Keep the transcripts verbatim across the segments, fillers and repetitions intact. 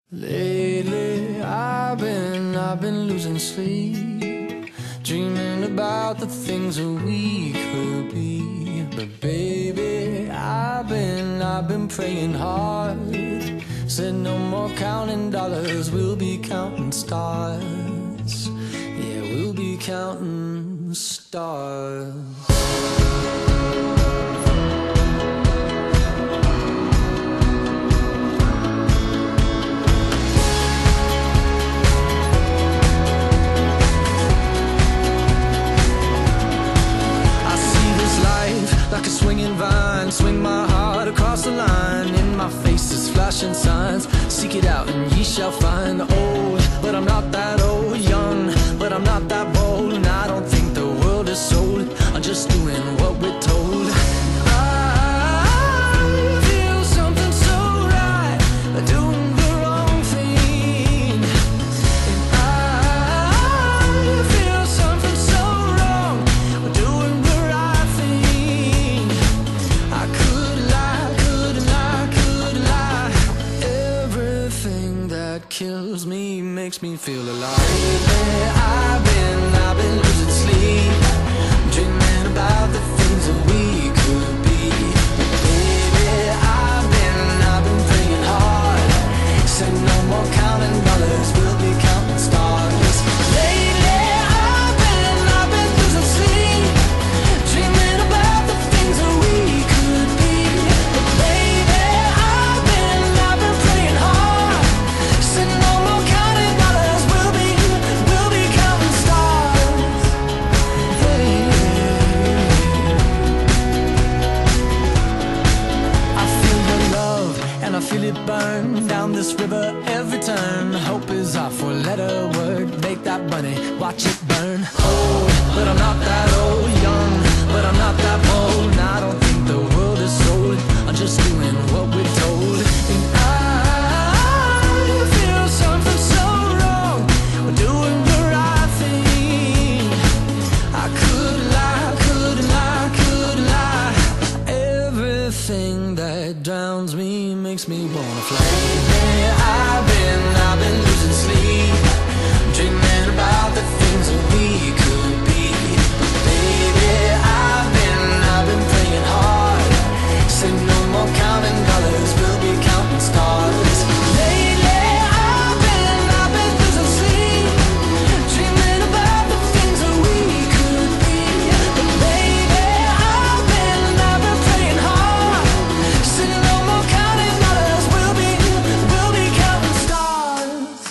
Lately I've been, I've been losing sleep, dreaming about the things that we could be. But baby, I've been, I've been praying hard. Said no more counting dollars, we'll be counting stars. Yeah, we'll be counting stars. Like a swinging vine, swing my heart across the line. In my face is flashing signs, seek it out and ye shall find. Old, but I'm not that old. Young, but I'm not that bold. And I don't think the world is sold, I'm just doing what we're told. I feel something so right, doing the wrong thing. And I feel something so wrong, doing the right thing. I could lie, could lie, could lie. Everything that kills me makes me feel alive. Lately I've been, I've been losing sleep, dreaming about the things that we could be. Baby, I've been, I've been praying hard. Said no more counting dollars, we'll be counting stars. Lately I've been, I've been losing sleep, dreaming about the things that we could be. But baby, I've been, I've been praying hard. Said no more counting dollars, we'll be, we'll be counting stars. Hey. I feel your love and I feel it burn down this river every turn. Hope is our four-letter word. Make that money, watch it burn. Old, but I'm not that old. Young, but I'm not that bold. And I don't think the world is sold, I'm just doing what we're told. And I feel something so wrong, we're doing the right thing. I could lie, could lie, could lie. Everything that drowns me makes me wanna fly. Lately I've been, I've been losing sleep, dreaming about the things that we could be. Baby, I've been, I've been praying hard. Said no more counting dollars, we'll be counting stars. Lately I've been, I've been losing sleep, dreaming about the things that we could be. But baby, I've been, I've been praying hard. Said no more counting dollars, we'll be, we'll be counting stars.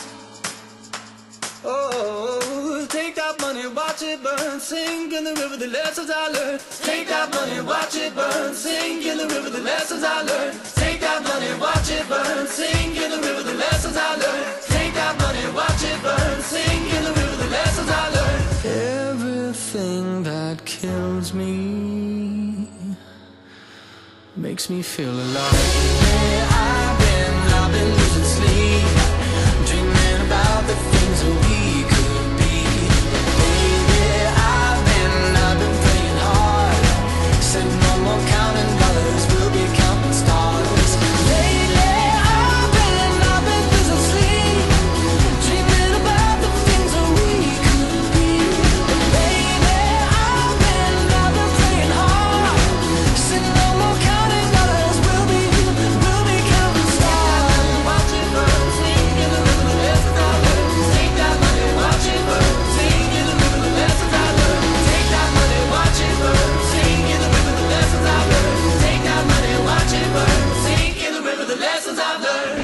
Oh, take that money, watch it burn, sink in the river the lessons I learned. Take that money, watch it burn, sink in the river the lessons I learned. Take that money, watch it burn, sink in the river the lessons I learned. Take that money, watch it burn, sink in the river the lessons I learned. Everything that kills me makes me feel alive. Hey, I've been, I've been losing sleep, dreaming about the things that we could be. Baby, I've been, I've been praying hard. Said no more counting dollars, we'll be counting stars. Lately I've been, I've been losing sleep, dreaming about the things that we could be. But baby, I've been, I've been praying hard. Said no more counting dollars, we'll be, we'll be counting stars. Watch it burn, sing in the river the lessons I learned. Take that money, watch it burn, sing in the river the lessons I learned. Take that money, watch it burn, sing in the river the lessons I learned. Take that money, watch it burn, sing in the river the lessons I've learned.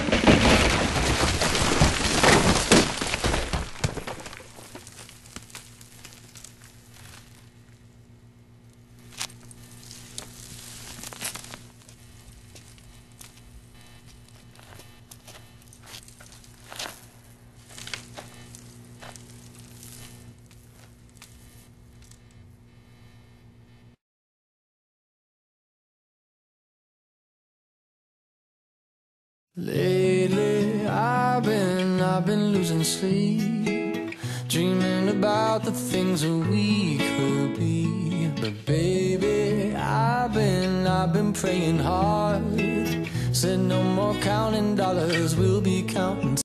Lately I've been, I've been losing sleep, dreaming about the things that we could be. But baby, I've been, I've been praying hard. Said no more counting dollars, we'll be counting